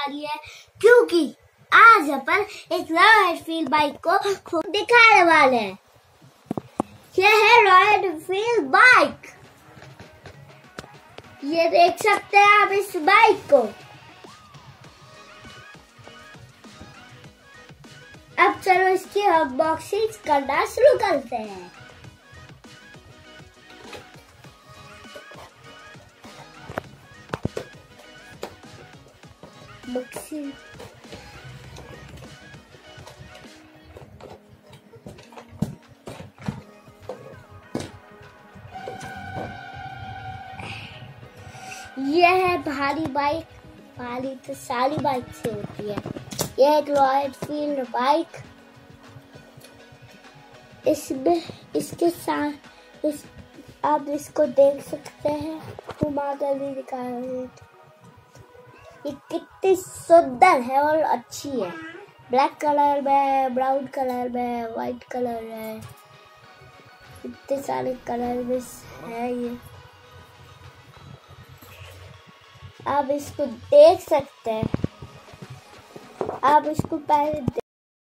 रही है क्योंकि आज अपन एक रॉयल एनफील्ड बाइक को दिखाने वाले हैं। यह है रॉयल एनफील्ड बाइक। ये देख सकते हैं आप इस बाइक को। अब चलो इसकी अनबॉक्सिंग करना शुरू करते हैं। यह है भारी बाइक। भारी तो सारी बाइक से होती है। यह एक रॉयल एनफील्ड बाइक। इसमें इसके साथ आप इसको देख सकते हैं। घुमा कर भी दिखा रहे हैं। ये कितनी सुंदर है और अच्छी है। ब्लैक कलर में, ब्राउन कलर में, व्हाइट कलर है। इतने सारे कलर में है ये। आप इसको देख सकते हैं। आप इसको पहले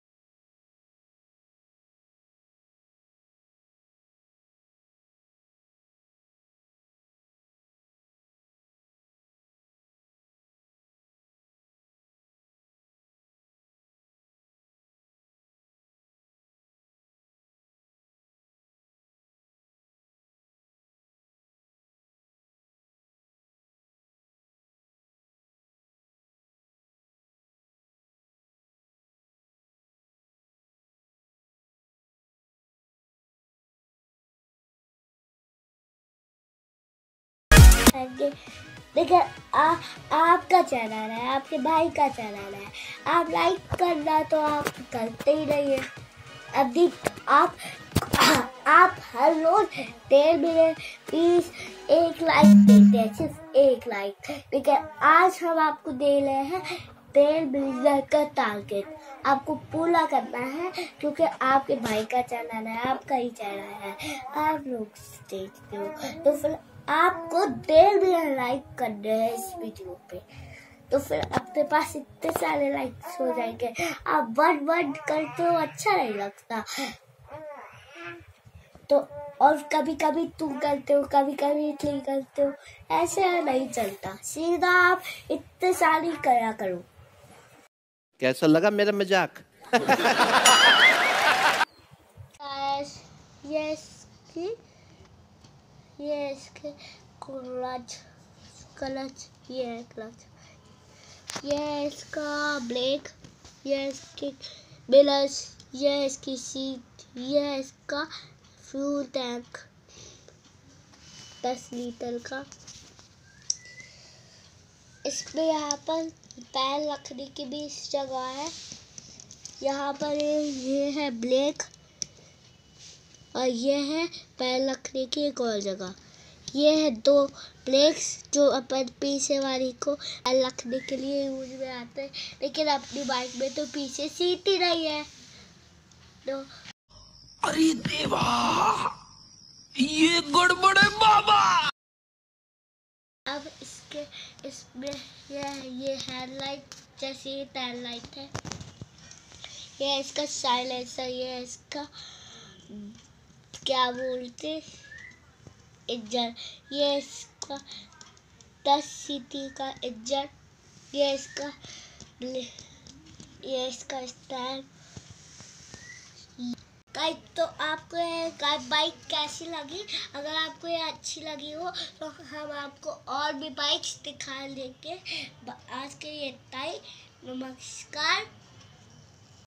देखिए, आपका चैनल है, आपके भाई का चैनल है। आप लाइक करना तो आप करते ही नहीं है। अभी आप हर रोज 1.5 मिनट प्लीज एक लाइक देते हैं, सिर्फ एक लाइक। लेकिन आज हम आपको दे रहे हैं 1.5 मिनट का टारगेट। आपको पूरा करना है क्योंकि आपके भाई का चैनल है, आपका ही चैनल है। आप लोग देखते हो तो फिर आपको 1.5 मिनट लाइक करने हैं इस वीडियो पे। तो फिर अपने पास इतने सारे लाइक्स हो जाएंगे। आप वन करते हो, अच्छा नहीं लगता। तो और कभी कभी तुम करते हो, कभी कभी इतनी करते हो, ऐसे नहीं चलता। सीधा आप इतने सारी करा करो। कैसा लगा मेरा मजाक? ये इसके क्लच, ये है क्लच, ये है इसका ब्रेक, ये है इसके मिरर्स, ये है इसकी सीट, ये है इसका फ्यूल टैंक 10 लीटर का। इसमें यहाँ पर पैर रखने की भी इस जगह है। यहाँ पर ये है ब्रेक और ये है पैर रखने की एक और जगह। ये है 2 ब्रेक्स जो अपन पीछे वाली को पैर रखने के लिए यूज में आते हैं। लेकिन अपनी बाइक में तो पीछे सीट ही नहीं है। तो अरे देवा, ये गड़बड़ है बाबा। अब इसमें ये हेडलाइट जैसे ये टेल लाइट है। ये इसका साइलेंसर, ये इसका क्या बोलते इंजन, ये इसका 10 सीटी का इंजन, ये इसका स्टैंड। गाइस, तो आपको ये बाइक कैसी लगी? अगर आपको ये अच्छी लगी हो तो हम आपको और भी बाइक्स दिखा देंगे। आज के ये टाइम, नमस्कार।